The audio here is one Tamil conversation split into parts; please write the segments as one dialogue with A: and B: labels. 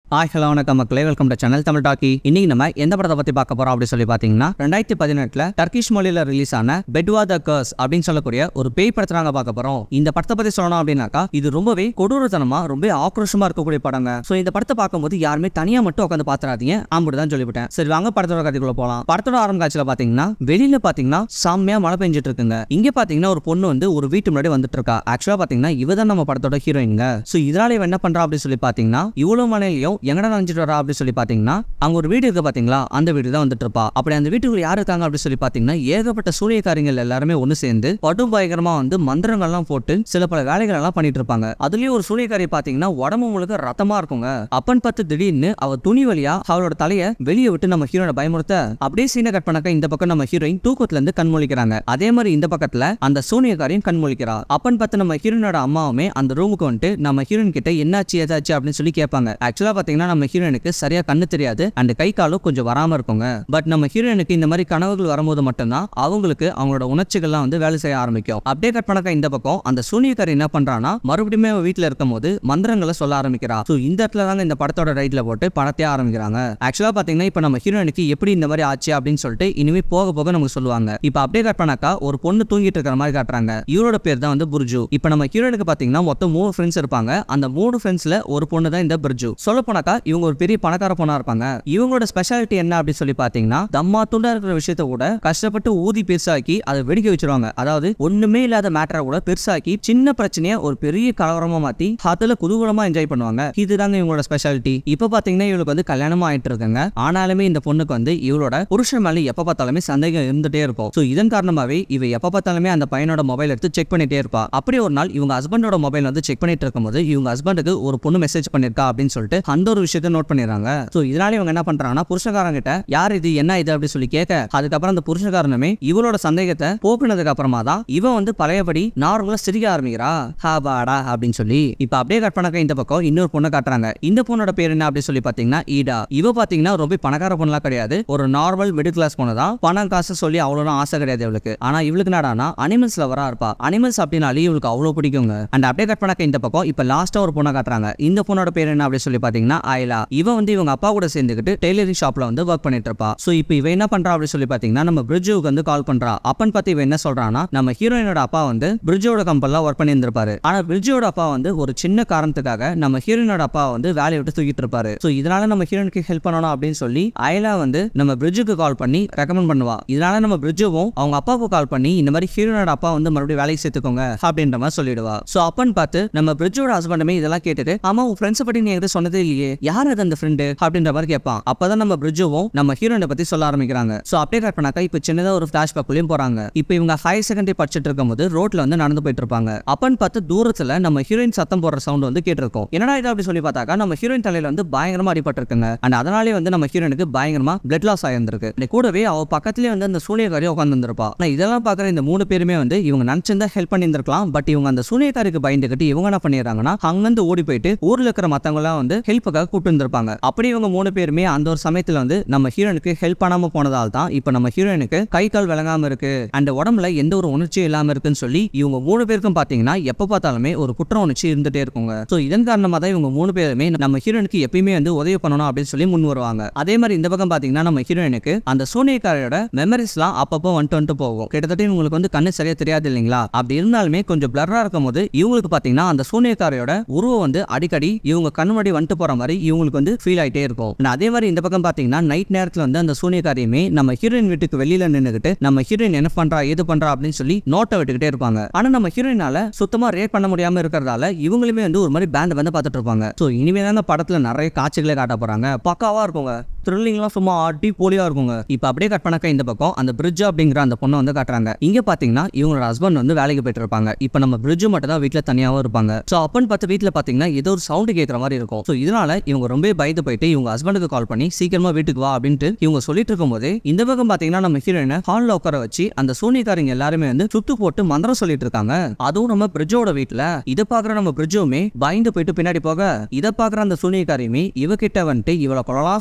A: ஹலோ வணக்கம் மக்களே, welcome to channel Tamil talkie. இன்னைக்கு நம்ம எந்த படத்தை பத்தி பார்க்க போறோம் அப்படி சொல்லி பாத்தீங்கன்னா 2018 டர்க்கிஷ் மொழியில ரிலீஸ் ஆன பெட்வா த கர்ஸ் அப்படின்னு சொல்லக்கூடிய ஒரு பேய் படத்தை நாங்க பார்க்க போறோம். இந்த படத்தை பத்தி சொல்லணும் அப்படின்னாக்கா இது ரொம்பவே கொடூரத்தனமா ரொம்ப ஆக்ரோஷமா இருக்கக்கூடிய படங்க. சோ இந்த படத்தை பார்க்கும்போது யாருமே தனியா மட்டும் உட்காந்து பாத்துறாதீங்க, அப்படிதான் சொல்லிவிட்டேன். சரி வாங்க படத்தோட கதைக்குள்ள போலாம். படத்தோட ஆரம்ப காட்சியில பாத்தீங்கன்னா வெளியில பாத்தீங்கன்னா செம்மையா மழை பெஞ்சிட்டு இருக்குங்க. இங்க பாத்தீங்கன்னா ஒரு பொண்ணு ஒரு வீட்டு முன்னாடி வந்துட்டு இருக்கா. ஆக்சுவலா பாத்தீங்கன்னா இவதான் நம்ம படத்தோட ஹீரோயின்ங்க. சோ இதனால இவ என்ன பண்றா அப்படி சொல்லி பாத்தீங்கன்னா இவ்வளவு மழையிலையும் எங்கடா நினைச்சிட்டு வரா அப்படி சொல்லி பாத்தீங்கன்னா அங்க ஒரு வீடு இருக்கு பாத்தீங்களா, அந்த வீடு தான் வந்துட்டு இருப்பா. அப்படி அந்த வீட்டுக்குள்ள யாரு இருக்காங்க அப்படி சொல்லி பாத்தீங்கன்னா ஏகப்பட்ட சூனியக்காரங்கள் எல்லாருமே ஒண்ணு சேர்ந்து படும் பயங்கரமா மந்திரங்கள் எல்லாம் போட்டு சில பல வேலைகள் எல்லாம் பண்ணிட்டு இருப்பாங்க. அதுலயும் ஒரு சூனியக்காரி பாத்தீங்கன்னா உடம்பு முழுக்க ரத்தமா இருக்குங்க. அப்பன் பார்த்து திடீர்னு அவ துணி வழியா அவளோட தலைய வெளியே விட்டு நம்ம ஹீரோனை பயமுறுத்த அப்படியே சீனை கட் பண்ணாக்க இந்த பக்கம் நம்ம ஹீரோயின் தூக்கத்துல இருந்து கண்மொழிக்கிறாங்க. அதே மாதிரி இந்த பக்கத்துல அந்த சூனியக்காரியும் கண்மொழிக்கிறா. அப்பன் பார்த்து நம்ம ஹீரோனோட அம்மாவுமே அந்த ரூமுக்கு வந்துட்டு நம்ம ஹீரோயின் கிட்ட என்னாச்சு ஏதாச்சு அப்படின்னு சொல்லி கேட்பாங்க. ஆக்சுவலா பாத்தீங்கன்னா நம்ம ஹீரோனுக்கு சரியா கண்ணு தெரியாது அண்ட் கை காலும் கொஞ்சம் வராம இருக்குங்க. பட் நம்ம ஹீரோனுக்கு இந்த மாதிரி கனவுகள் வரும்போது மட்டும்தான் அவங்களுக்கு அவங்களோட உணர்ச்சிகள்லாம் வேலை செய்ய ஆரம்பிக்கும். அப்படியே கட் பண்ணக்க இந்த பக்கம் அந்த சூனியக்காரி என்ன பண்றானா மறுபடியும் வீட்டுல இருக்கும் போது மந்திரங்களை சொல்ல ஆரம்பிக்கிறா. சோ இந்த இடத்துல தாங்க இந்த படத்தோட ரைட்ல போட்டு படத்தையே ஆரம்பிக்கிறாங்க. ஆக்சுவலா பாத்தீங்கன்னா இப்ப நம்ம ஹீரோனுக்கு எப்படி இந்த மாதிரி ஆச்சு அப்படின்னு சொல்லிட்டு இனிமே போக போக நமக்கு சொல்லுவாங்க. இப்ப அப்படியே கட் பண்ணாக்கா ஒரு பொண்ணு தூங்கிட்டு இருக்கிற மாதிரி காட்டுறாங்க. இவரோட பேர் தான் புர்ஜு. இப்ப நம்ம ஹீரோனுக்கு பாத்தீங்கன்னா மொத்தம் 3 ஃப்ரெண்ட்ஸ் இருப்பாங்க. அந்த 3 ஃப்ரெண்ட்ஸ்ல ஒரு பொண்ணு தான் இந்த புர்ஜு. சொல்ல போனாக்கா இவங்க ஒரு பெரிய பணக்கார பொண்ணா இருப்பாங்க. இவங்களோட ஸ்பெஷாலிட்டி என்ன அப்படி சொல்லி பாத்தீங்கன்னா தம்மா துண்டா இருக்கிற விஷயத்தை கூட கஷ்டப்பட்டு ஊதி பெருசாக்கி அதை வெடிக்க வச்சிருவாங்க. அதாவது ஒண்ணுமே இல்லாத மேட்டரை கூட பெருசாக்கி சின்ன பிரச்சனையை ஒரு பெரிய கலவரமா மாத்தி அதுல குதூகலமா என்ஜாய் பண்ணுவாங்க. இதுதாங்க இவங்களோட ஸ்பெஷாலிட்டி. இப்ப பாத்தீங்கன்னா இவளுக்கு கல்யாணம் ஆயிட்டு இருக்காங்க. ஆனாலுமே இந்த பொண்ணுக்கு இவளோட புருஷன் மேல எப்ப பார்த்தாலுமே சந்தேகம் இருந்துட்டே இருக்கும். சோ இதன் காரணமாவே இவ எப்ப பார்த்தாலுமே அந்த பையனோட மொபைல் எடுத்து செக் பண்ணிட்டே இருப்பா. அப்படி ஒரு நாள் இவங்க ஹஸ்பண்டோட மொபைல் செக் பண்ணிட்டு இருக்கும்போது இவங்க ஹஸ்பண்டுக்கு ஒரு பொண்ணு மெசேஜ் பண்ணிருக்கா அப்படின்னு சொல்லிட்டு அந்த ஒரு விஷயத்தை நோட் பண்ணிடுறாங்க. சோ இதனால இவங்க என்ன பண்றாங்கன்னா புருஷகாரங்க கிட்ட யார் இது என்ன இது அப்படி சொல்லி கேட்க அதுக்கப்புறம் அந்த புருஷகாரனுமே இவளோட சந்தேகத்தை போக்குனதுக்கு அப்புறமா தான் இவன் பழையபடி நார்மலா சிரிக்க ஆரம்பிக்கிறா. ஹாபாடா அப்படின்னு சொல்லி இப்ப அப்படியே கட் பண்ணக்க இந்த பக்கம் இன்னொரு பொண்ணை காட்டுறாங்க. இந்த பொண்ணோட பேர் என்ன அப்படி சொல்லி பாத்தீங்கன்னா ஈடா. இவ பாத்தீங்கன்னா ரொம்ப பணக்கார பொண்ணலாம் கிடையாது, ஒரு நார்மல் மிடில் கிளாஸ் பொண்ணு தான். பணம் காசு சொல்லி அவ்வளவு ஆசை கிடையாது இவளுக்கு. ஆனா இவளுக்கு என்னடானா அனிமல்ஸ் லவரா இருப்பா. அனிமல்ஸ் அப்படின்னாலே இவளுக்கு அவ்வளவு பிடிக்குங்க. அண்ட் அப்படியே கட் பண்ணக்க இந்த பக்கம் இப்ப லாஸ்டா ஒரு பொண்ணை காட்டுறாங்க. இந்த பொண்ணோட பேர் என்ன அப்படி சொல்லி பாத்தீங்கன்னா ஆயிலா. இவ இவங்க அப்பா கூட சேர்ந்துக்கிட்டு டெய்லரிங் ஷாப்ல ஒர்க் பண்ணிட்டு இருப்பா. சோ இப்போ இவ என்ன பண்றா அப்படி சொல்லி பாத்தீங்கன்னா நம்ம பிரிட்ஜுக்கு கால் பண்றா. அப்பன் பார்த்து இவ என்ன சொல்றானா நம்ம ஹீரோயினோட அப்பா பிரிட்ஜோட கம்பெனில ஒர்க் பண்ணி இருந்திருப்பாரு. ஆனா பிரிட்ஜோட அப்பா ஒரு சின்ன காரணத்துக்காக நம்ம ஹீரோயினோட அப்பா வேலையை விட்டு தூக்கிட்டு இருப்பாரு. சோ இதனால நம்ம ஹீரோயினுக்கு ஹெல்ப் பண்ணணும் அப்படின்னு சொல்லி அயலா நம்ம பிரிட்ஜுக்கு கால் பண்ணி ரெக்கமெண்ட் பண்ணுவா. இதனால நம்ம பிரிட்ஜுவும் அவங்க அப்பாவுக்கு கால் பண்ணி இந்த மாதிரி ஹீரோயினோட அப்பா மறுபடியும் வேலைக்கு சேர்த்துக்கோங்க அப்படின்ற மாதிரி சொல்லிடுவா. சோ அப்பன் பார்த்து நம்ம பிரிட்ஜோட ஹஸ்பண்டுமே இதெல்லாம் கேட்டுட்டு ஆமா உன் ஃப்ரெண்ட்ஸ் பத்தி நீ என்கிட்ட சொன்னதே இல்லையே, யார் அது அந்த ஃப்ரெண்டு அப்படின்ற மாதிரி கேட்பான். அப்பதான் நம்ம பிரிட்ஜுவும் நம்ம ஹீரோயினை பத்தி சொல்ல ஆரம்பிக்கிறாங்க. சோ அப்படியே கட் பண்ணாக்கா இப்ப சின்னதா ஒரு ஃபிளாஷ்பேக்குள்ளேயும் போறாங்க. இப்போ இவங்க ஹையர் செகண்டரி படிச்சிட்டு இருக்கும்போது ரோட்ல நடந்து போயிட்டு இருப்பாங்க. அப்பன்னு பார்த்து தூரத்துல நம்ம ஹீரோயின் சத்தம் போடுற சவுண்ட் கேட்டிருக்கும். என்னடா இது அப்படி சொல்லி பார்த்தாக்கா நம்ம ஹீரோயின் தலையில பயங்கரமா அடிபட்டு இருக்குங்க. அண்ட் அதனாலே நம்ம ஹீரோயினுக்கு பயங்கரமா பிளட் லாஸ் ஆயிருந்திருக்கு. கூடவே அவ பக்கத்திலே அந்த சூனியக்காரி உட்கார்ந்து இருந்திருப்பா. இதெல்லாம் பாக்குற இந்த 3 பேருமே இவங்க நினைச்சிருந்தா ஹெல்ப் பண்ணி இருந்திருக்கலாம். பட் இவங்க அந்த சூனியக்காரிக்கு பயந்துகிட்டு இவங்க என்ன பண்ணிடுறாங்கன்னா அங்கிருந்து ஓடி போயிட்டு ஊர்ல இருக்கிற மத்தவங்க எல்லாம் ஹெல்ப்புக்காக கூப்பிட்டு இருந்திருப்பாங்க. அப்படி இவங்க 3 பேருமே அந்த ஒரு சமயத்துல நம்ம ஹீரோயினுக்கு ஹெல்ப் பண்ணாம போனதால் தான் இப்ப நம்ம ஹீரோயினுக்கு கை கால் விளங்காம இருக்கு அண்ட் உடம்புல எந்த ஒரு உணர்ச்சியும் இல்லாம இருக்குன்னு சொல்லி இவங்க 3 பேருக்கும் பாத்தீங்கன்னா எப்ப பார்த்தாலுமே ஒரு குற்ற உணர்ச்சி இருந்துட்டே இருக்குங்க. சோ இதன் காரணமா தான் இவங்க 3 பேருமே நம்ம ஹீரோயினுக்கு எப்பயுமே உதவி பண்ணணும் அப்படின்னு சொல்லி முன் வருவாங்க. அதே மாதிரி இந்த பக்கம் பாத்தீங்கன்னா நம்ம ஹீரோயினுக்கு அந்த சூனியக்காரியோட மெமரிஸ் எல்லாம் அப்பப்போ வந்துட்டு போகும். கிட்டத்தட்ட இவங்களுக்கு கண்ணு சரியா தெரியாது இல்லைங்களா. அப்படி இருந்தாலுமே கொஞ்சம் பிளரா இருக்கும் போது இவங்களுக்கு பாத்தீங்கன்னா அந்த சூனியக்காரியோட உருவம் அடிக்கடி இவங்க கண்ணு முன்னாடி வந்துட்டு போற மாதிரி இவங்களுக்கு ஃபீல் ஆயிட்டே இருக்கும். அதே மாதிரி இந்த பக்கம் பாத்தீங்கன்னா நைட் நேரத்துல அந்த சூனியக்காரியுமே நம்ம ஹீரோயின் வீட்டுக்கு வெளியில நின்னுகிட்டு நம்ம ஹீரோயின் என்ன பண்றா ஏது பண்றா அப்படின்னு சொல்லி நோட்டை விட்டுக்கிட்டே இருப்பாங்க. ஆனா நம்ம ஹீரோயினால சுத்தமா ரியாக்ட் பண்ண முடியாம இருக்கிறதால இவங்களுமே ஒரு மாதிரி பேண்ட் பார்த்துட்டு இருப்பாங்க. சோ இனிமே தான் படத்துல நிறைய காட்சிகளை காட்ட போறாங்க. பக்காவா இருக்குங்க. த்ரில்லிங்லாம் சும்மா அடி போலியா இருக்குங்க. இப்ப அப்படியே கட் பண்ணக்க இந்த பக்கம் அந்த பிரிட்ஜ் அப்படிங்கிற அந்த பொண்ணை காட்டுறாங்க. இங்க பாத்தீங்கன்னா இவங்களோட ஹஸ்பண்ட் வேலைக்கு போயிட்டு இருப்பாங்க. இப்ப நம்ம பிரிட்ஜ் மட்டும் தான் வீட்டுல தனியாவும் இருப்பாங்க. சோ அப்பன்னு பார்த்து வீட்டுல பாத்தீங்கன்னா ஏதோ ஒரு சவுண்ட் கேட்கற மாதிரி இருக்கும். சோ இதனால இவங்க ரொம்ப பயந்து போயிட்டு இவங்க ஹஸ்பண்டுக்கு கால் பண்ணி சீக்கிரமா வீட்டுக்கு வா அப்படின்ட்டு இவங்க சொல்லிட்டு இருக்கும் போது இந்த பக்கம் பாத்தீங்கன்னா நம்ம ஹீரோயினை ஹால்ல உட்கார வச்சு அந்த சூனியக்காரங்க எல்லாருமே சுத்து போட்டு மந்திரம் சொல்லிட்டு இருக்காங்க. அதுவும் நம்ம பிரிட்ஜோட வீட்டுல. இதை பாக்குற நம்ம பிரிட்ஜுமே பயந்து போயிட்டு பின்னாடி போக இதை பாக்குற அந்த சூனியக்காரியுமே இவகிட்ட இவளை கொள்ளலாம் சொல்லி ட்ரை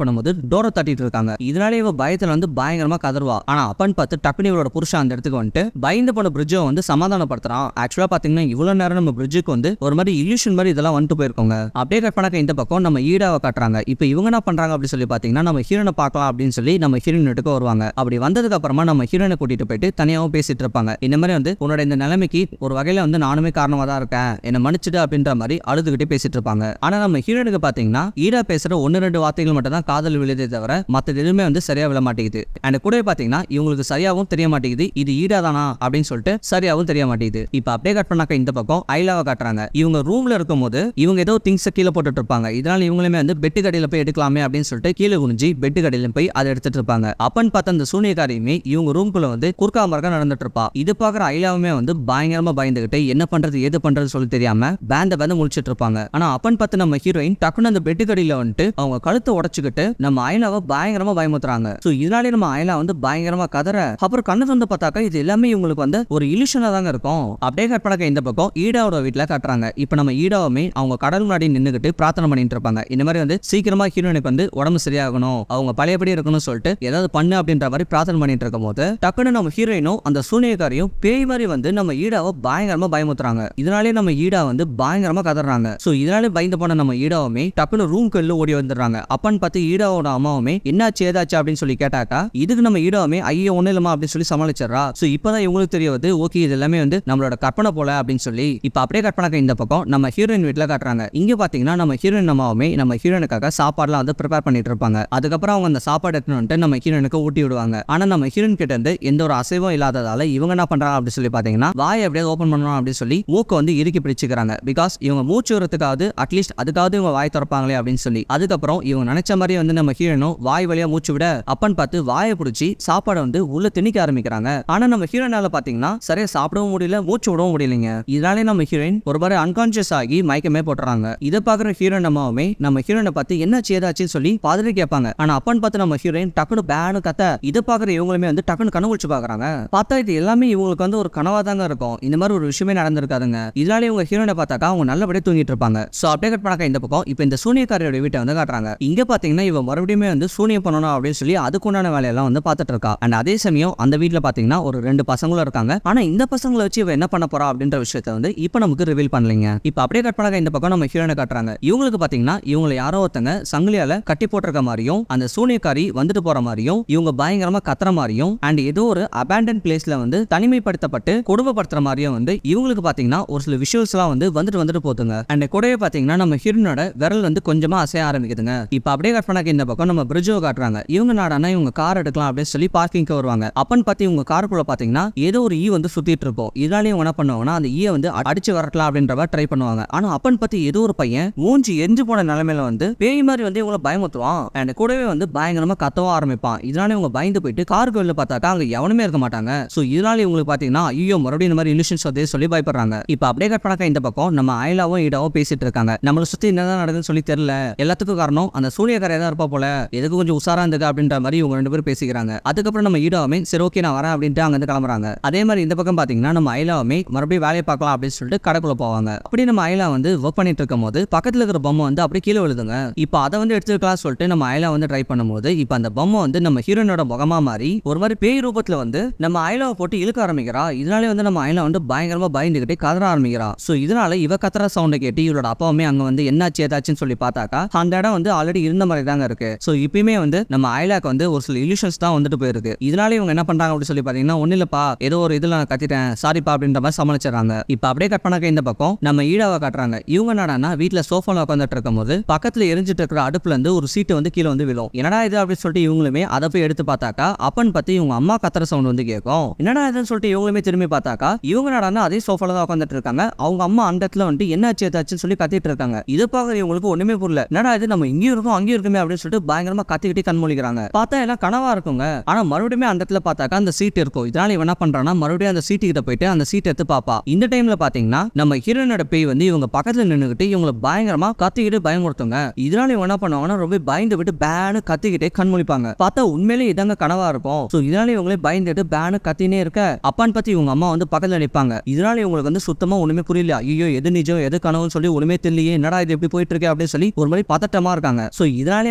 A: பண்ணும்போது டோரை தட்டிட்டு இருக்காங்க. இதனால இவ பயத்துல வந்து பயங்கரமா கதறுவா. ஆனா அப்பன்னு பார்த்து டக்குனு இவளோட புருஷன் அந்த இடத்துக்கு வந்துட்டு பயந்து போன பிரிட்ஜை வந்து சமாதானப்படுத்துறான். ஆக்சுவலா பாத்தீங்கன்னா இவ்வளவு நேரம் நம்ம பிரிட்ஜுக்கு வந்து ஒரு மாதிரி இல்யூஷன் மாதிரி இதெல்லாம் வந்துட்டு போயிருக்கோங்க. அப்படியே கட் பண்ணாக்க இந்த பக்கம் நம்ம ஈடாவை காட்டுறாங்க. இப்போ இவங்க என்ன பண்றாங்க அப்படி சொல்லி பாத்தீங்கன்னா நம்ம ஹீரோனை பார்க்கலாம் அப்படின்னு சொல்லி நம்ம ஹீரோயின் வீட்டுக்கு வருவாங்க. அப்படி வந்ததுக்கு அப்புறமா நம்ம ஹீரோனை கூட்டிட்டு போயிட்டு தனியாவும் பேசிட்டு இருப்பாங்க. இந்த மாதிரி வந்து உன்னோட இந்த நிலைமைக்கு ஒரு வகையில வந்து நானுமே காரணமா தான் இருக்கேன், என்ன மன்னிச்சிடு அப்படின்ற மாதிரி அழுதுகிட்டே பேசிட்டு இருப்பாங்க. ஆனா நம்ம ஹீரோனுக்கு பாத்தீங்கன்னா ஈடா பேசுற 1-2 வார்த்தைகள் மட்டும் தான் காதல் விழுதே தவிர மற்றது எதுவுமே வந்து சரியா விழ மாட்டேங்குது. அண்ட் கூட பாத்தீங்கன்னா இவங்களுக்கு சரியாவும் தெரிய மாட்டேங்குது இது ஈடா தானா அப்படின்னு சொல்லிட்டு சரியாவும் தெரிய மாட்டேங்குது. இப்ப அப்படியே கட் பண்ணாக்க இந்த பக்கம் ஐலாவை காட்டுறாங்க. இவங்க ரூம்ல இருக்கும் போது இவங்க ஏதோ திங்ஸ் கீழே போட்டுட்டு இருப்பாங்க. இதனால இவங்களுமே வந்து பெட்டு கடையில போய் எடுக்கலாமே அப்படின்னு சொல்லிட்டு கீழே குனிஞ்சி பெட்டு கடையில போய் அதை எடுத்துட்டு இருப்பாங்க. அப்பன்னு பார்த்த அந்த சூனியக்காரியுமே இவங்க ரூம்குள்ள வந்து குறுக்கா மறுக்கா நடந்துட்டு இருப்பா. இது பாக்குற ஐலாவுமே வந்து பயங்கரமா பயந்துகிட்டு என்ன பண்றது ஏது பண்றது சொல்லி தெரியாம பேந்த முழிச்சிட்டு இருப்பாங்க. ஆனா அப்பன்னு பார்த்து நம்ம ஹீரோயின் டக்குன்னு அந்த பெட்டு கடையில வந்துட்டு அவங்க கழுத்தை உடைச்சுக்கிட்டு நம்ம ஐலாவை பயங்கரமா பயமுத்துறாங்க. சோ இதனாலே நம்ம ஐலா வந்து பயங்கரமா கதற அப்புறம் கண்ணு வந்து பார்த்தாக்கா இது எல்லாமே இவங்களுக்கு வந்து ஒரு இல்யூஷனா தாங்க இருக்கும். அப்படியே கட் பண்ணாக்க இந்த பக்கம் ஈடாவோட வீட்டுல காட்டுறாங்க. இப்ப நம்ம ஈடாவுமே அவங்க கடல் முன்னாடி நின்னுகிட்டு பிரார்த்தனை பண்ணிட்டு இருப்பாங்க. இந்த மாதிரி வந்து சீக்கிரமா ஹீரோனுக்கு வந்து உடம்பு சரியாகணும், அவங்க பழையபடி இருக்கணும்னு சொல்லிட்டு ஏதாவது பண்ணு அப்படின்ற மாதிரி பிரார்த்தனை பண்ணிட்டு இருக்கும் போது டக்குன்னு நம்ம ஹீரோயினும் அந்த சூனியக்காரியும் பேய் மாதிரி வந்து நம்ம ஈடாவை பயங்கரமா பயமுத்துறாங்க. இதனாலே நம்ம ஈடா வந்து பயங்கரமா கதறாங்க. சோ இதனாலே பயந்து போன நம்ம ஈடாவுமே டக்குன்னு ரூம்குள்ள ஓடி வந்துடுறாங்க. அப்பன்னு பார்த்து ஈடாவோட அம்மாவுமே என்னாச்சு ஏதாச்சு அப்படின்னு சொல்லி கேட்டாக்கா இதுக்கு நம்ம ஈடாவுமே ஐயோ ஒண்ணு இல்லமா அப்படின்னு சொல்லி சமாளிச்சிடறா. சோ இப்பதான் இவங்களுக்கு தெரிய வருது ஓகே இது எல்லாமே வந்து நம்மளோட கற்பனை போல அப்படின்னு சொல்லி. இப்ப அப்படியே கட் பண்ணாக்க இந்த பக்கம் நம்ம ஹீரோயின் வீட்டுல காட்டுறாங்க. இங்க பாத்தீங்கன்னா நம்ம ஹீரோயின் அம்மாவுமே நம்ம ஹீரோனுக்காக சாப்பாடுலாம் வந்து ப்ரிப்பேர் பண்ணிட்டு இருப்பாங்க. அதுக்கப்புறம் அவங்க அந்த சாப்பாடு எடுத்துட்டு நம்ம ஹீரோனுக்கு ஊட்டி விடுவாங்க. ஆனா நம்ம ஹீரோயின் கிட்ட இருந்து எந்த ஒரு அசைவும் இல்லாததால இவங்க என்ன பண்றாங்க அப்படின்னு சொல்லி பாத்தீங்கன்னா வாயை அப்படியே ஓபன் பண்ணணும் அப்படின்னு சொல்லி மூக்க வந்து இறுக்கி பிடிச்சுக்கிறாங்க. பிகாஸ் இவங்க மூச்சு விடுறதுக்காவது அட்லீஸ்ட் அதுக்காவது இவங்க வாய் திறப்பாங்களே அப்படின்னு சொல்லி. அதுக்கப்புறம் இவங்க நினைச்ச மாதிரி வந்து நம்ம ஹீரோனும் வாய் வழியா மூச்சு விட அப்பன்னு பார்த்து வாயை பிடிச்சி சாப்பாடை வந்து உள்ள திணிக்க ஆரம்பிக்கிறாங்க. ஆனா நம்ம ஹீரோனால பாத்தீங்கன்னா சரியா சாப்பிடவும் முடியல மூச்சு விடவும் முடியலைங்க. இதனாலே நம்ம ஹீரோயின் ஒரு மாதிரி அன்கான்சியஸ் ஆகி மயக்கமே போட்டுறாங்க. இதை பாக்குற ஹீரோயின் அம்மாவுமே நம்ம ஹீரோனை பார்த்து என்ன சேதாச்சுன்னு சொல்லி பாதிரி கேட்பாங்க. ஆனா அப்பன்னு பார்த்து நம்ம ஹீரோயின் டக்குனு பேனு கத்த இதை பாக்குற இவங்களுமே வந்து டக்குனு கண்ணு குளிச்சு பாக்குறாங்க. பார்த்தா இது எல்லாமே இவங்களுக்கு வந்து ஒரு கனவா தாங்க இருக்கும். இந்த மாதிரி ஒரு விஷயமே நடந்திருக்காதுங்க. இதனால இவங்க ஹீரோனை பார்த்தாக்கா அவங்க நல்லபடியா தூங்கிட்டு இருப்பாங்க. சோ அப்படியே கட் பண்ணாக்க இந்த பக்கம் இப்ப இந்த சூனியக்காரியோட வீட்டை வந்து காட்டுறாங்க. இங்க பாத்தீங்கன்னா இவ மறுபடியும் வந்து சூனியம் பண்ணணும் அப்படின்னு சொல்லி அதுக்குண்டான வேலையெல்லாம் வந்து பார்த்துட்டு இருக்கா. அண்ட் அதே சமயம் அந்த வீட்டுல பாத்தீங்கன்னா ஒரு 2 பசங்களும் இருக்காங்க. ஆனா இந்த பசங்களை வச்சு இவ என்ன பண்ண போறா அப்படின்ற விஷயத்தை வந்து இப்ப நமக்கு ரிவீல் பண்ணலீங்க. இப்ப அப்படியே கட் பண்ணாக்க இந்த பக்கம் நம்ம ஹீரோனை காட்டுறாங்க. இவங்களுக்கு பாத்தீங்கன்னா இவங்களை யாரோ ஒருத்தங்க சங்கிலியால கட்டி போட்டிருக்க மாதிரியும் அந்த சூனியக்காரி வந்துட்டு போற மாதிரியும் இவங்க பயங்கரமா கத்துற மாதிரியும் அண்ட் ஏதோ ஒரு அபேண்டன் பிளேஸ்ல வந்து தனிமைப்படுத்தப்பட்டு குடும்பப்படுத்துற மாதிரியும் வந்து இவங்களுக்கு பாத்தீங்கன்னா ஒரு சில விஷுவல்ஸ் எல்லாம் வந்து வந்துட்டு போதுங்க. அண்ட் கூடவே பாத்தீங்கன்னா நம்ம ஹீரோனோட விரல் வந்து கொஞ்சமா அசைய ஆரம்பிக்குதுங்க. இப்ப அப்படியே கட் பண்ணாக்க இந்த பக்கம் நம்ம பிரிட்ஜோ காட்டுறாங்க. இவங்க நாடானா இவங்க கார் எடுக்கலாம் அப்படின்னு சொல்லி பார்க்கிங்க்கு வருவாங்க. அப்பன்னு பார்த்து இவங்க காருக்குள்ள பாத்தீங்கன்னா ஏதோ ஒரு ஈ வந்து சுத்திட்டு இருக்கும். இதனால இவங்க என்ன பண்ணுவாங்கன்னா அந்த ஈயை வந்து அடிச்சு வரட்டலாம் அப்படின்ற ட்ரை பண்ணுவாங்க. ஆனா அப்பன்னு பார்த்து ஏதோ ஒரு பையன் மூஞ்சி எரிஞ்சு போன நிலைமையில வந்து பேய் மாதிரி வந்து இவங்களை பயமுத்துவான். அண்ட் கூடவே வந்து பயங்கரமா கத்தவும் ஆரம்பிப்பான். இதனால இவங்க பயந்து போயிட்டு காருக்கு வெளில பார்த்தாக்கா அங்க எவனுமே இருக்க மாட்டாங்க. சோ இதனால இவங்களுக்கு பாத்தீங்கன்னா ஐயோ மறுபடியும் இந்த மாதிரி இல்யூஷன்ஸ் வந்து சொல்லி பயப்படுறாங்க. இப்ப அப்படியே கட் பண்ணாக்க இந்த பக்கம் நம்ம ஐலாவும் ஈடாவும் பேசிட்டு இருக்காங்க. நம்மளை சுத்தி என்னதான் நடக்குதுன்னு சொல்லி தெரியல, எல்லாத்துக்கும் காரணம் அந்த சூனியக்காரியா தான் இருப்பா போல, எதுக்கு கொஞ்சம் உசாரா இருந்தது அப்படின்ற மாதிரி இவங்க 2 பேரும் பேசிக்கிறாங்க. அதுக்கப்புறம் நம்ம ஈடாவுமே சரி ஓகே நான் வரேன் அப்படின்ட்டு அங்க இருந்து கிளம்புறாங்க. அதே மாதிரி இந்த பக்கம் பாத்தீங்கன்னா நம்ம ஐலாவுமே மறுபடியும் வேலையை பார்க்கலாம் அப்படின்னு சொல்லிட்டு கடைக்குள்ள போவாங்க. அப்படி நம்ம ஐலா வந்து ஒர்க் பண்ணிட்டு இருக்கும் போது பக்கத்துல இருக்கிற பொம்மை வந்து அப்படியே கீழே விழுதுங்க. இப்ப அதை வந்து எடுத்துக்கலாம் சொல்லிட்டு நம்ம ஐலா வந்து ட்ரை பண்ணும்போது இப்ப அந்த பொம்மை வந்து நம்ம ஹீரோனோட முகமா மாறி ஒரு மாதிரி பேய் ரூபத்துல வந்து நம்ம ஐலாவை போட்டு இழுக்க ஆரம்பிக்கிறா. இதனாலே வந்து நம்ம ஐலா வந்து பயங்கரமா பயந்துகிட்டே கதற ஆரம்பிக்கிறா. சோ இதனால இவ கத்துற சவுண்டை கேட்டு இவரோட அப்பாவுமே அங்க வந்து என்னாச்சு ஏதாச்சுன்னு சொல்லி பார்த்தாக்கா அந்த இடம் வந்து ஆல்ரெடி இருந்த மாதிரி தாங்க இருக்கு. சோ இப்பயுமே வந்து நம்ம ஐலாக்கு வந்து ஒரு சில இல்யூஷன்ஸ் தான் வந்துட்டு போயிருக்கு. இதனால இவங்க என்ன பண்றாங்க அப்படின்னு சொல்லி பாத்தீங்கன்னா ஒண்ணு இல்லப்பா ஏதோ ஒரு இதுல நான் கத்திட்டேன் சாரிப்பா அப்படின்ற மாதிரி சமாளிச்சிடறாங்க. இப்ப அப்படியே கட் பண்ணாக்க இந்த பக்கம் நம்ம ஈடாவை காட்டுறாங்க. இவங்க என்னடானா வீட்டுல சோஃபால உட்காந்துட்டு இருக்கும் போது பக்கத்துல எரிஞ்சிட்டு இருக்கிற அடுப்புல இருந்து ஒரு சீட்டு வந்து கீழே வந்து விழும். என்னடா இது அப்படின்னு சொல்லிட்டு இவங்களுமே அதை போய் எடுத்து பார்த்தாக்கா அப்பன்னு பார்த்து இவங்க அம்மா கத்துற சவுண்ட் வந்து கேட்கும். என்னடா இதுன்னு சொல்லிட்டு இவங்களுமே திரும்பி பார்த்தாக்கா இவங்க என்னடானா அதே சோஃபால தான் உட்காந்துட்டு இருக்காங்க. அவங்க அம்மா அந்த இடத்துல வந்து என்ன ஆச்சுன்னு சொல்லி கத்திட்டு இருக்காங்க. இது பார்க்க இவங்களுக்கு ஒண்ணுமே புரியல. என்னடா இது நம்ம இங்கேயும் இருக்கும் அங்கேயும் இருக்குமே அப்படின்னு சொல்லிட்டு பயங்கரமா கத்திக்கிட்டே கண்மொழிக்கிறாங்க. பார்த்தா எல்லாம் கனவா இருக்குங்க. ஆனா மறுபடியும் அந்த இடத்துல பார்த்தாக்கா அந்த சீட் இருக்கும். இதனால இவன் என்ன பண்றானா மறுபடியும் அந்த சீட்டு கிட்ட போயிட்டு அந்த சீட் எடுத்து பாப்பா. இந்த டைம்ல பாத்தீங்கன்னா நம்ம ஹீரோனோட பேய் வந்து இவங்க பக்கத்துல நின்னுகிட்டு இவங்களை பயங்கரமா கத்திக்கிட்டு பயமுறுத்துங்க. இதனால இவங்க என்ன பண்ணுவாங்கன்னா ரொம்ப பயந்து விட்டு பேனு கத்திக்கிட்டே கண்மொழிப்பாங்க. பார்த்தா உண்மையிலே இதாங்க கனவா இருக்கும். சோ இதனால இவங்களே பயந்துட்டு பேனு கத்தினே இருக்க அப்பான்னு பத்தி இவங்க அம்மா வந்து பக்கத்துல நிப்பாங்க. இதனால இவங்களுக்கு வந்து சுத்தமா ஒண்ணுமே புரியல. ஐயோ எது நிஜம் எது கனவுன்னு சொல்லி ஒண்ணுமே தெரியலையே, என்னடா இது எப்படி போயிட்டு இருக்கு அப்படின்னு சொல்லி ஒரு மாதிரி பதட்டமா இருக்காங்க. சோ இதனாலே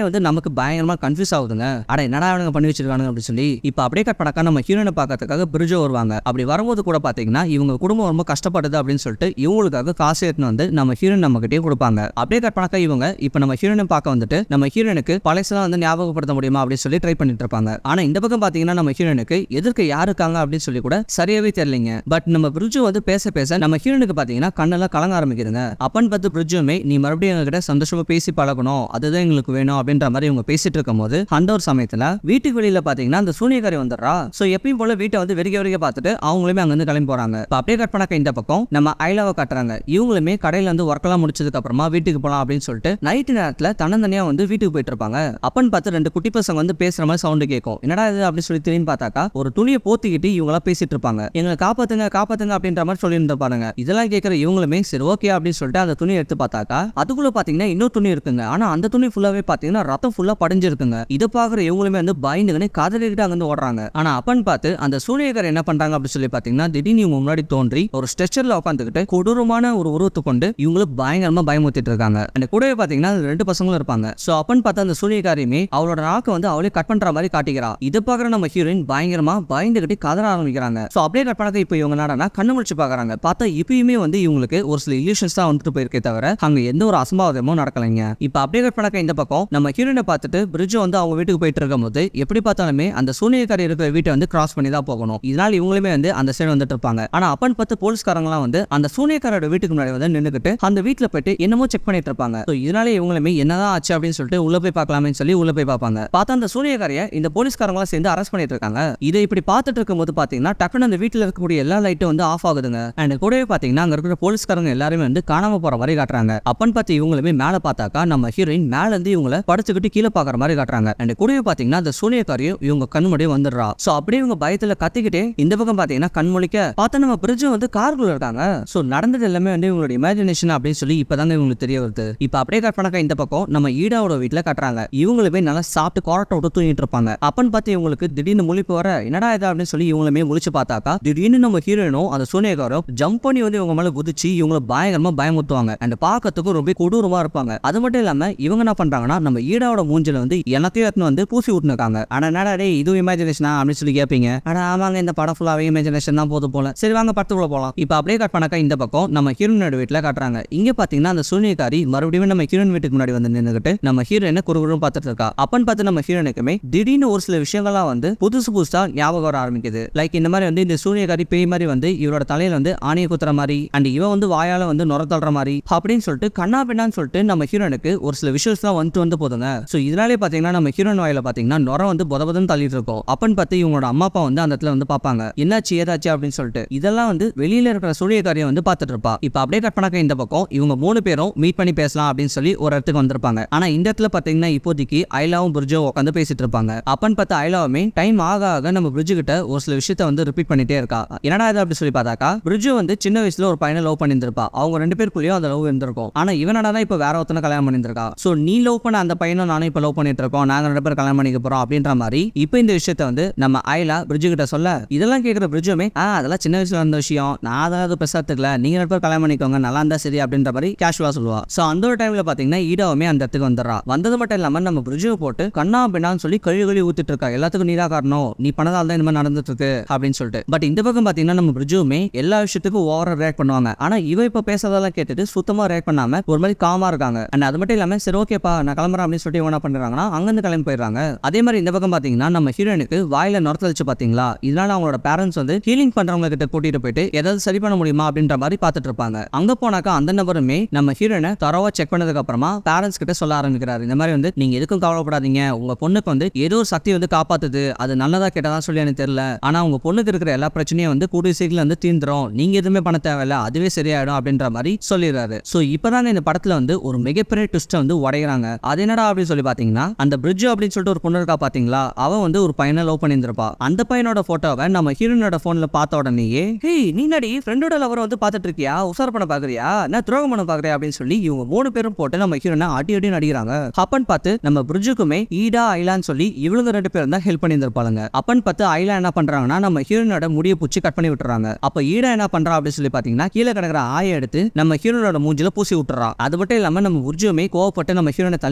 A: வந்து நமக்கு பயங்கரமா கன்ஃபியூஸ் ஆகுதுங்க. அட என்னடா அவனுங்க பண்ணி வச்சிருக்கானுங்க அப்படின்னு சொல்லி இப்ப அப்படியே கட் பண்ணாக்கா நம்ம ஹீரோனை பார்க்கறதுக்காக பிரிட்ஜ் வருவாங்க. அப்படி வரும்போது கூட பாத்தீங்கன்னா இவங்க குடும்பம் ரொம்ப கஷ்டப்படுது அப்படின்னு சொல்லிட்டு இவங்களுக்காக காசு எடுத்துன்னு வந்து நம்ம ஹீரோயின் நம்ம கிட்டே கொடுப்பாங்க. அப்படியே கட் பண்ணாக்கா இவங்க இப்ப நம்ம ஹீரோனை பார்க்க வந்துட்டு நம்ம ஹீரோனுக்கு பழசெல்லாம் வந்து ஞாபகப்படுத்த முடியுமா அப்படின்னு சொல்லி ட்ரை பண்ணிட்டு இருப்பாங்க. ஆனா இந்த பக்கம் பாத்தீங்கன்னா நம்ம ஹீரோனுக்கு எதிர்க்க யாரு இருக்காங்க அப்படின்னு சொல்லி கூட சரியாவே தெரியலங்க. பட் நம்ம பிரிட்ஜ் வந்து பேச பேச நம்ம ஹீரோனுக்கு பாத்தீங்கன்னா கண்ணெல்லாம் கலங்க ஆரம்பிக்குதுங்க. அப்பன்னு பார்த்து பிரிட்ஜுமே நீ மறுபடியும் எங்க கிட்ட சந்தோஷமா பேசி பழகணும், அதுதான் எங்களுக்கு வேணும் அப்படின்ற மாதிரி இவங்க பேசிட்டு இருக்கும் போது அந்த ஒரு சமயத்துல வீட்டுக்கு வெளியில பாத்தீங்கன்னா அந்த சூனியக்காரி வந்துடுறா. சோ எப்பயும் போல வீட்டை வந்து வெறிக்க வெறிக்க பார்த்துட்டு அவங்களுமே அங்க இருந்து கிளம்பி போறாங்க. அப்படியே கட் பண்ணாக்க இந்த பக்கம் நம்ம ஐலாவை காட்டுறாங்க. இவங்களுமே கடையில வந்து ஒர்க் எல்லாம் முடிச்சதுக்கு அப்புறமா வீட்டுக்கு போலாம் அப்படின்னு சொல்லிட்டு நைட் நேரத்துல தன்னந்தனியா வந்து வீட்டுக்கு போயிட்டு இருப்பாங்க. அப்பன்னு பார்த்து ரெண்டு குட்டி பசங்க வந்து பேசுற மாதிரி சவுண்ட் கேட்கும். என்னடா இது அப்படின்னு சொல்லி திரும்பி பார்த்தாக்கா ஒரு துணியை போத்திக்கிட்டு இவங்க எல்லாம் பேசிட்டு இருப்பாங்க. எங்களை காப்பாத்துங்க காப்பாத்துங்க அப்படின்ற மாதிரி சொல்லிட்டு பாருங்க. இதெல்லாம் கேட்கிற இவங்களுமே சரி ஓகே அப்படின்னு சொல்லிட்டு அந்த துணியை எடுத்து பார்த்தாக்கா அதுக்குள்ள பாத்தீங்கன்னா இன்னொரு துணி இருக்குங்க. ஆனா அந்த துணி ஃபுல்லாவே பாத்தீங்கன்னா ரத்தம் ஃபுல்லா படிஞ்சிருக்குங்க. இதை பாக்குற இவங்களுமே வந்து பயந்துங்கன்னு கதறிக்கிட்டு அங்க ஓடுறாங்க. ஆனா அப்பன்னு பார்த்து அந்த சூனியக்காரர் என்ன பண்றாங்க அப்படின்னு சொல்லி பாத்தீங்கன்னா திடீர்னு இவங்க முன்னாடி தோன்றி ஒரு ஸ்ட்ரெச்சர்ல உட்காந்துக்கிட்டு கொடூரமான ஒரு உருவத்தை கொண்டு இவங்களுக்கு பயங்கரமா பயமுறுத்திட்டு இருக்காங்க. அந்த கூடவே பாத்தீங்கன்னா ரெண்டு பசங்களும் இருப்பாங்க. சோ அப்பன்னு பார்த்து அந்த சூனியக்காரியுமே அவளோட நாக்கு வந்து அவளே கட் பண்ற மாதிரி காட்டிக்கிறா. இதை பாக்குற நம்ம ஹீரோயின் பயங்கரமா பயந்துகிட்டு கதற ஆரம்பிக்கிறாங்க. சோ அப்படியே கட் பண்ணாத இப்ப இவங்க என்னடா கண்ணு முடிச்சு பாக்குறாங்க. பார்த்தா இப்பயுமே வந்து இவங்களுக்கு ஒரு சில இல்யூஷன்ஸ் தான் வந்துட்டு போயிருக்கே தவிர அங்க எந்த ஒரு அசம்பாவிதமும் நடக்கலைங்க. இப்ப அப்படியே கட் பண்ணாக்க இந்த பக்கம் நம்ம ஹீரோயினை பார்த்துட்டு பிரிட்ஜ் வந்து அவங்க வீட்டுக்கு போயிட்டு இருக்கும் போது எப்படி பார்த்தாலுமே அந்த சூனியக்காரி இருக்கிற வீட்டை வந்து கிராஸ் பண்ணி தான் போகணும். இதனால இவங்களுமே வந்து அந்த சைடு வந்துட்டு இருப்பாங்க. ஆனா அப்பன்னு பார்த்து போலீஸ்காரங்களாம் வந்து அந்த சூனியக்காரோட வீட்டுக்கு முன்னாடி வந்து நின்னுக்கிட்டு அந்த வீட்டுல போயிட்டு என்னமோ செக் பண்ணிட்டு இருப்பாங்க. இதனால இவங்களுமே என்னதான் ஆச்சு அப்படின்னு சொல்லிட்டு உள்ள போய் பார்க்கலாமே சொல்லி உள்ள போய் பார்ப்பாங்க. பார்த்தா அந்த சூனியக்காரிய இந்த போலீஸ்காரங்களாம் சேர்ந்து அரெஸ்ட் பண்ணிட்டு இருக்காங்க. இதை இப்படி பார்த்துட்டு இருக்கும்போது பாத்தீங்கன்னா டக்குனு அந்த வீட்டுல இருக்கக்கூடிய எல்லா லைட்டும் வந்து ஆஃப் ஆகுதுங்க. அண்ட் கூடவே பாத்தீங்கன்னா அங்க இருக்கிற போலீஸ்காரங்க எல்லாருமே வந்து காணாம போற மாதிரி காட்டுறாங்க. அப்பன்னு பார்த்து இவங்களுமே மேல பார்த்தாக்கா நம்ம ஹீரோயின் மேல இருந்து இவங்களை படுத்துக்கிட்டு கீழே பாக்குற மாதிரி காட்டுறாங்க. அண்ட் கூடவே பாத்தீங்கன்னா அந்த சூனியக்காரியும் இவங்க கண்முடியே வந்துடுறா. சோ அப்படியே இவங்க பயத்துல கத்திக்கிட்டே இந்த பக்கம் பாத்தீங்கன்னா கண்மொழிக்க பார்த்தா நம்ம பிரிட்ஜ் வந்து காருக்குள்ள இருக்காங்க. சோ நடந்தது எல்லாமே வந்து இவங்களோட இமேஜினேஷன் அப்படின்னு சொல்லி இப்பதாங்க இவங்களுக்கு தெரிய வருது. இப்ப அப்படியே கட் பண்ணாக்க இந்த பக்கம் நம்ம ஈடாவோட வீட்டுல காட்டுறாங்க. இவங்களுமே நல்லா சாப்பிட்டு கோரட்டை விட்டு தூங்கிட்டு இருப்பாங்க. அப்பன்னு பார்த்து இவங்களுக்கு திடீர்னு முழிப்பு வர என்னடா இது அப்படின்னு சொல்லி இவங்களுமே முழிச்சு பார்த்தாக்கா திடீர்னு நம்ம ஹீரோயினும் அந்த சூனியக்காரும் ஜம்ப் பண்ணி வந்து இவங்க மேல குதிச்சு இவங்களை பயங்கரமா பயமுறுத்துவாங்க. அண்ட் பார்க்கறதுக்கு ரொம்ப கொடூரமா இருப்பாங்க. அது மட்டும் இல்லாம இவங்க என்ன பண்றாங்கன்னா நம்ம ஈடாவோட மூஞ்சில வந்து எல்லாத்தையும் எடுத்துன்னு வந்து பூசி விட்டுருக்காங்க. ஆனா என்னடா டேய் இது இமேஜினேஷனா அப்படின்னு சொல்லி கேட்பீங்க. ஆனா ஆமாங்க இந்த படம் ஃபுல்லாவே இமேஜினேஷன் தான் போது போல. சரி வாங்க படத்துக்குள்ள போலாம். இப்ப அப்படியே கட் பண்ணாக்கா இந்த பக்கம் நம்ம ஹீரோயினோட வீட்டுல காட்டுறாங்க. இங்க பாத்தீங்கன்னா அந்த சூனியக்காரி மறுபடியும் நம்ம ஹீரோயின் வீட்டுக்கு முன்னாடி வந்து நின்னுகிட்டு நம்ம ஹீரோயினை குறுகுறுன்னு பார்த்துட்டு இருக்கா. அப்பன்னு பார்த்து நம்ம ஹீரோயினுக்குமே திடீர்னு ஒரு சில விஷயங்கள்லாம் வந்து புதுசு புதுசா ஞாபகம் வர ஆரம்பிக்குது. லைக் இந்த மாதிரி வந்து இந்த சூனியக்காரி பேய் மாதிரி வந்து இவரோட தலையில வந்து ஆணையை குத்துற மாதிரி அண்ட் இவன் வந்து வாயால வந்து நுர தள்ளுற மாதிரி அப்படின்னு சொல்லிட்டு கண்ணா பின்னான்னு சொல்லிட்டு நம்ம ஹீரோனுக்கு ஒரு சில விஷயம்ஸ் தான் வந்து போதுங்க. சோ இதனாலே பாத்தீங்கன்னா நம்ம ஹீரோயின் வாயில பாத்தீங்கன்னா நுர வந்து பொதபொதன்னு தள்ளிட்டு இருக்கும். அப்பன்னு பார்த்து இவங்களோட அம்மா அப்பா வந்து அந்த இடத்துல வந்து பாப்பாங்க என்னாச்சு ஏதாச்சு அப்படின்னு சொல்லிட்டு. இதெல்லாம் வந்து வெளியில இருக்கிற சூனியக்காரியை வந்து பார்த்துட்டு இருப்பா. இப்ப அப்படியே கட் பண்ணாக்க இந்த பக்கம் இவங்க 3 பேரும் மீட் பண்ணி பேசலாம் அப்படின்னு சொல்லி ஒரு இடத்துக்கு வந்திருப்பாங்க. ஆனா இந்த இடத்துல பாத்தீங்கன்னா இப்போதைக்கு ஐலாவும் பிரிட்ஜும் உட்காந்து பேசிட்டு இருப்பாங்க. அப்பன்னு பார்த்து ஐலாவுமே டைம் ஆக ஆக நம்ம பிரிட்ஜ் கிட்ட ஒரு சில விஷயத்த வந்து ரிப்பீட் பண்ணிட்டே இருக்கா. என்னடா இது அப்படி சொல்லி பார்த்தாக்கா பிரிட்ஜ் வந்து சின்ன வயசுல ஒரு பையனை லவ் பண்ணிருப்பா. அவங்க 2 பேருக்குள்ளேயும் அந்த லவ் இருந்திருக்கும். ஆனா இவனடா தான் இப்ப வேற ஒருத்தனை கல்யாணம் பண்ணிருக்கா. சோ நீ லவ் பண்ண அந்த பையனும் நானும் இப்ப லவ் பண்ணிட்டு இருக்கோம், நாங்க 2 பேரும் கல்யாணம் பண்ணிக்க போறோம் அப்படின்ற மாதிரி இப்ப இந்த விஷயத்த வந்து நம்ம ஐலா பிரிட்ஜ் கிட்ட சொல்ல இதெல்லாம் கேட்கிற பிரிட்ஜுமே அதெல்லாம் சின்ன வயசுல இருந்த விஷயம், நான் அதாவது பெருசாத்துக்கல, நீங்க 2 பேரும் கல்யாணம் பண்ணிக்கோங்க நல்லா இருந்தா சரி அப்படின்ற மாதிரி கேஷுவலா சொல்லுவா. சோ அந்த ஒரு டைம்ல பாத்தீங்கன்னா ஈடாவுமே அந்த இடத்துக்கு வந்துடுறா. வந்தது மட்டும் இல்லாம நம்ம பிரிட்ஜை போட்டு கண்ணா பின்னான்னு சொல்லி கழுவி ஊத்திட்டு இருக்கா. எல்லாத்துக்கும் நீரா காரணம், நீ பண்ணதால தான் இந்த மாதிரி நடந்துட்டு இருக்கு அப்படின்னு சொல்லிட்டு. பட் இந்த பக்கம் பாத்தீங்கன்னா நம்ம பிரிட்ஜுமே எல்லா விஷயத்துக்கும் ஓவரா ரியாக்ட் பண்ணுவாங்க. ஆனா இவ இப்ப பேசுறதெல்லாம் கேட்டுட்டு சுத்தமா ரியாக்ட் பண்ணாம ஒரு மாதிரி காமா இருக்காங்க. அண்ட் அது மட்டும் இல்லாம சரி ஓகேப்பா நான் கிளம்புறேன் அப்படின்னு சொல்லிட்டு என்ன பண்றாங்கன்னா அங்கிருந்து கிளம்பி போயிடுறாங்க. அதே மாதிரி இந்த பக்கம் பாத்தீங்கன்னா நம்ம ஹீரோயினுக்கு வாயில நுரத்தளிச்சு பாத்தீங்களா, இதனால அவங்களோட பேரண்ட்ஸ் வந்து ஹீலிங் பண்றவங்க கிட்ட கூட்டிட்டு போயிட்டு ஏதாவது சரி பண்ண முடியுமா அப்படின்ற மாதிரி பாத்துட்டு இருப்பாங்க. அங்க போனாக்கா அந்த நபருமே நம்ம ஹீரோயினை தரவா செக் பண்ணதுக்கு அப்புறமா பேரண்ட்ஸ் கிட்ட சொல்ல ஆரம்பிக்கிறாரு. இந்த மாதிரி வந்து நீங்க எதுக்கும் கவலைப்படாதீங்க, உங்க பொண்ணுக்கு வந்து ஏதோ ஒரு சக்தி வந்து காப்பாத்துது, அது நல்லதா கெட்டதா சொல்லி எனக்கு தெரியல, ஆனா உங்க பொண்ணுக்கு இருக்கிற எல்லா பிரச்சனையும் வந்து கூடிய சீக்கிரம் வந்து தீந்துரும், நீங்க எதுவுமே பண்ண தேவையில்ல, அதுவே சரியாயிடும் அப்படின்ற மாதிரி சொல்லிடுறாரு. சோ இப்பதாங்க இந்த படத்துல வந்து ஒரு மிகப்பெரிய ட்விஸ்ட் வந்து உடையறாங்க. அது என்னடா அப்படின்னு சொல்லி பாத்தீங்கன்னா அந்த பிரிட்ஜ் அப்படின்னு சொல்லிட்டு ஒரு பொண்ணு இருக்கா பாத்தீங்களா, அவ வந்து ஒரு பையனை லவ் பண்ணியிருந்திருப்பா. அந்த பையனோட போட்டோவை நம்ம ஹீரோயினோட போன்ல பார்த்த உடனேயே ஹேய் நீ நடி ஃப்ரெண்டோட லவரை வந்து பார்த்துட்டு இருக்கியா, உசார் பண்ண பாக்குறியா, நான் துரோகம் பண்ண பாக்குறியா அப்படின்னு சொல்லி இவங்க 3 பேரும் போட்டு நம்ம ஹீரோனை அடி அடி நடிக்கிறாங்க. அப்பன்னு பார்த்து நம்ம பிரிட்ஜுக்குமே ஈடா ஐலான்னு சொல்லி இவங்க 2 பேரும் தான் ஹெல்ப் பண்ணியிருந்திருப்பாங்க. அப்பன்னு பார்த்து ஐலா என்ன பண்றாங்கன்னா நம்ம ஹீரோனோட முடியை பூச்சி கட் பண்ணி விட்டுறாங்க. அப்ப ஈடா என்ன பண்றா அப்படின்னு சொல்லி பாத்தீங்கன்னா கீழே கிடக்கிற ஆயை எடுத்து நம்ம ஹீரோனோட மூஞ்சில பூசி விட்டுறா. அது மட்டும் இல்லாம நம்ம பிரிட்ஜுமே கோவப்பட்டு நம்ம ஹீரோனை தள்ளி விட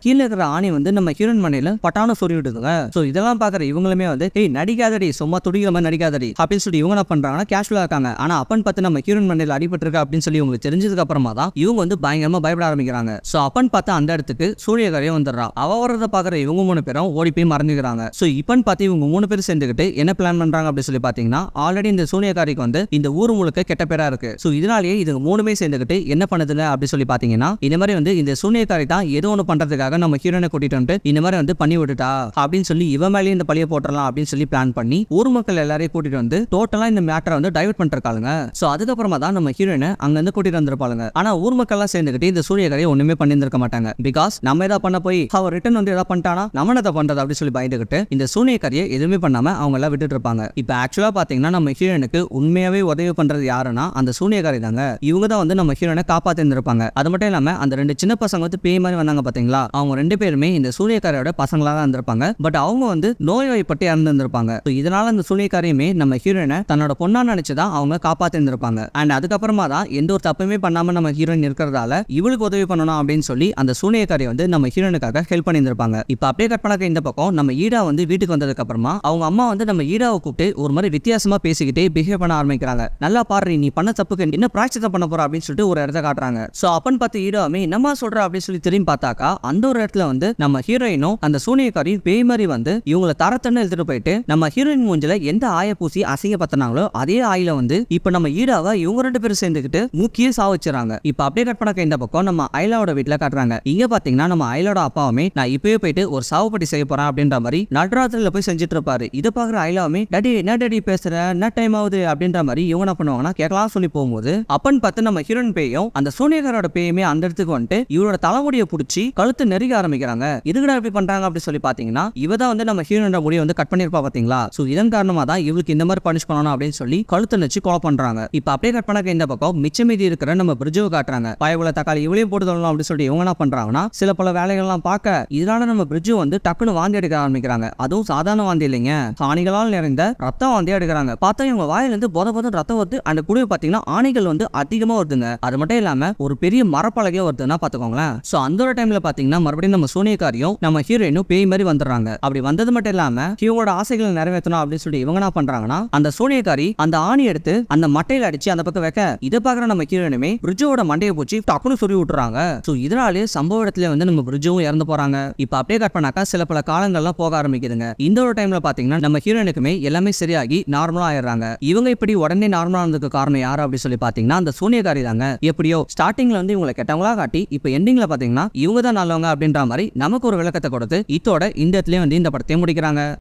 A: கீழே இருக்கிற ஆணி வந்து நம்ம ஹீரோயின் மண்டையில பட்டான சொறி விடுதுங்க. சோ இதெல்லாம் பாக்குற இவங்களுமே வந்து ஏய் நடிக்காதடி சும்மா துடிக்கிற மாதிரி நடிக்காதடி அப்படின்னு சொல்லி இவங்க என்ன பண்றாங்கன்னா கேஷுவலா இருக்காங்க. ஆனா அப்பன் பார்த்து நம்ம ஹீரோயின் மண்டையில அடிபட்டு இருக்கு அப்படின்னு சொல்லி இவங்களுக்கு தெரிஞ்சதுக்கு அப்புறமா தான் இவங்க வந்து பயங்கரமா பயப்பட ஆரம்பிக்கிறாங்க. சோ அப்பன் பார்த்து அந்த இடத்துக்கு சூரியகாரியம் வந்துடுறா. அவ வரத பாக்குற இவங்க 3 பேரும் ஓடி போய் மறைஞ்சுக்கிறாங்க. சோ இப்பன் பார்த்து இவங்க 3 பேரும் சேர்ந்துக்கிட்டு என்ன பிளான் பண்றாங்க அப்படி சொல்லி பாத்தீங்கன்னா ஆல்ரெடி இந்த சூரியகாரிக்கு வந்து இந்த ஊர் முழுக்க கெட்ட பேரா இருக்கு. சோ இதனாலேயே இது 3மே சேர்ந்துக்கிட்டு என்ன பண்ணுதுல அப்படி சொல்லி பாத்தீங்கன்னா இந்த மாதிரி வந்து இந்த சூரியகாரி தான் ஏதோ ஒன்று பண்றதுக்காக நம்ம ஹீரோனை கூட்டிட்டு வந்து இந்த மாதிரி வந்து பண்ணி விட்டுட்டா அப்படின்னு சொல்லி இவ மேலேயே இந்த பழிய போட்டுறலாம் அப்படின்னு சொல்லி பிளான் பண்ணி ஊர் மக்கள் எல்லாரையும் கூட்டிட்டு வந்து டோட்டலா இந்த மேட்டரை வந்து டைவர்ட் பண்ணிருக்காங்க. சோ அதுக்கப்புறமா தான் நம்ம ஹீரோயினை அங்க இருந்து கூட்டிட்டு வந்திருப்பாங்க. ஆனா ஊர் மக்கள் எல்லாம் சேர்ந்துக்கிட்டு இந்த சூரியகாரியை ஒண்ணுமே பண்ணிருக்க மாட்டாங்க. பிகாஸ் நம்ம ஏதாவது பண்ண போய் அவ ரிட்டர்ன் வந்து ஏதாவது பண்ணிட்டானா நம்ம என்ன பண்றது அப்படி சொல்லி பயந்துகிட்டு இந்த சூரியகாரியை எதுவுமே பண்ணாம அவங்க எல்லாம் விட்டுட்டு இருப்பாங்க. இப்ப ஆக்சுவலா பாத்தீங்கன்னா நம்ம ஹீரோனுக்கு உண்மையாவே உதவி பண்றது யாருன்னா அந்த சூரியகாரி தாங்க. இவங்க தான் வந்து நம்ம ஹீரோனை காப்பாத்தி இருந்திருப்பாங்க. அது மட்டும் இல்லாம அந்த 2 சின்ன பசங்க வந்து பேய் மாதிரி வந்தாங்க பாத்தீங்களா, அவங்க 2 பேருமே இந்த சூரியகாரியோட பசங்களா தான் இருந்திருப்பாங்க. பட் அவங்க வந்து நோய்வாய்ப்பட்டு இறந்துருப்பாங்க. இதனால அந்த சூரியகாரியுமே நம்ம ஹீரோயினை தன்னோட பொண்ணா நினைச்சுதான் அவங்க காப்பாத்தி இருந்திருப்பாங்க. அண்ட் அதுக்கப்புறமா தான் எந்த ஒரு தப்புமே பண்ணாம நம்ம ஹீரோயின் இருக்கிறதால இவளுக்கு உதவி பண்ணணும் அப்படின்னு சொல்லி அந்த சூரியகாரி வந்து நம்ம ஹீரோனுக்காக ஹெல்ப் பண்ணியிருந்திருப்பாங்க. இப்ப அப்படியே கட் பண்ணாக்க இந்த பக்கம் நம்ம ஈடா வந்து வீட்டுக்கு வந்ததுக்கு அப்புறமா அவங்க அம்மா வந்து நம்ம ஈடாவை கூப்பிட்டு ஒரு மாதிரி வித்தியாசமா பேசிக்கிட்டே பிஹேவ் பண்ண ஆரம்பிக்கிறாங்க. நல்லா பாரு நீ பண்ண தப்புக்கு என்ன பிராய்ச்சித்தம் பண்ண போற அப்படின்னு சொல்லிட்டு ஒரு இடத்த காட்டுறாங்க. சோ அப்பன் பார்த்து ஈடாவே என்னமா சொல்ற அப்படின்னு சொல்லி திரும்பி பார்த்தாக்கா அந்த ஒரு இடத்துல வந்து நம்ம ஹீரோயினும் அந்த சூனியக்காரி பேய் மாதிரி வந்து இவங்களை தரத்தன்னு எடுத்துட்டு போயிட்டு நம்ம ஹீரோயின் மூஞ்சில எந்த ஆய பூசி அசிங்கப்படுத்தினாங்களோ அதே ஆயில வந்து இப்ப நம்ம ஈடாவை இவங்க 2 பேரும் சேர்ந்துக்கிட்டு முக்கிய சாவச்சிடறாங்க. இப்ப அப்படியே கட் பண்ண இந்த பக்கம் நம்ம ஐலாவோட வீட்டுல காட்டுறாங்க. இங்க பாத்தீங்கன்னா நம்ம ஐலோட அப்பாவுமே நான் இப்பவே போயிட்டு ஒரு சாவுப்பட்டி செய்ய போறேன் அப்படின்ற மாதிரி நடுராத்திரில போய் செஞ்சுட்டு இருப்பாரு. இதை பாக்குற ஐலாவுமே டடி என்ன டடி பேசுற என்ன டைம் ஆகுது அப்படின்ற மாதிரி இவங்க என்ன பண்ணுவாங்கன்னா கேட்கலாம் சொல்லி போகும்போது அப்பன் பார்த்து நம்ம ஹீரோயின் பேயும் அந்த சூனியக்காரோட பேயுமே அந்த இடத்துக்கு வந்துட்டு இவரோட தலைமுடியை பிடிச்சி கழுத்து நெருங்க ஆரம்பிக்கிறாங்க. இதுக்கடா எப்படி பண்றாங்க அப்படி சொல்லி பாத்தீங்கன்னா இவ தான் வந்து நம்ம ஹீரோனோட முடியை வந்து கட் பண்ணிருப்பா பாத்தீங்களா. சோ இதன் காரணமா தான் இவளுக்கு இந்த மாதிரி பனிஷ் பண்ணணும் அப்படின்னு சொல்லி கழுத்து நெச்சு கொலை பண்றாங்க. இப்ப அப்படியே கட் பண்ண இந்த பக்கம் மிச்ச மீதி இருக்கிற நம்ம பிரிட்ஜுவை காட்டுறாங்க. பயவுல தக்காளி இவளையும் போட்டு தள்ளலாம் அப்படின்னு சொல்லி இவங்க என்ன பண்றாங்கன்னா சில பல வேலைகள்லாம் பார்க்க இதனால நம்ம பிரிட்ஜு வந்து டக்குன்னு வாந்தி எடுக்க ஆரம்பிக்கிறாங்க. அதுவும் சாதாரண வாந்தி இல்லைங்க, ஆணிகளால் நிறைந்த ரத்தம் வாந்தி எடுக்கிறாங்க. பார்த்தா இவங்க வாயில இருந்து போத ரத்தம் வருது. அந்த குடியை பாத்தீங்கன்னா ஆணிகள் வந்து அதிகமா வருதுங்க. அது மட்டும் இல்லாம ஒரு பெரிய மரப்பலகையா வருதுன்னா பாத்துக்கோங்களேன். சோ அந்த ஒரு டைம்ல பாத்தீங்கன்னா மறுபடியும் நம்ம சூனியக்காரியும் நம்ம ஹீரோயினும் பேய் மாதிரி வந்துடுறாங்க. அப்படி வந்தது மட்டும் இல்லாம இவங்களோட ஆசைகளை நிறைவேற்றணும் அப்படின்னு சொல்லி இவங்க என்ன பண்றாங்கன்னா அந்த சூனியக்காரி அந்த ஆணி எடுத்து அந்த மட்டையில அடிச்சு அந்த பக்கம் வைக்க இதை பாக்குற நம்ம ஹீரோயினுமே பிரிட்ஜோட மண்டையை பூச்சி டக்குனு சொல்லி விட்டுறாங்க. சோ இதனாலே சம்பவ இடத்துல வந்து நம்ம பிரிட்ஜும் இறந்து போறாங்க. இப்ப அப்படியே கட் பண்ணாக்கா சில பல காலங்கள்லாம் போக ஆரம்பிக்குதுங்க. இந்த ஒரு டைம்ல பாத்தீங்கன்னா நம்ம ஹீரோயினுக்குமே எல்லாமே சரியாகி நார்மலா ஆயிடுறாங்க. இவங்க இப்படி உடனே நார்மலா இருந்ததுக்கு காரணம் யாரு அப்படி சொல்லி பாத்தீங்கன்னா அந்த சூனியக்காரி தாங்க. எப்படியோ ஸ்டார்டிங்ல வந்து இவங்களை கெட்டவங்களா காட்டி இப்ப எண்டிங்ல பாத்தீங்கன்னா இவங்க தான் நல்லவங்க அப்படின்ற மாதிரி நமக்கு ஒரு விளக்கத்தை கொடுத்து இதோட இந்த இடத்துல வந்து இந்த படத்தை முடிக்கிறாங்க.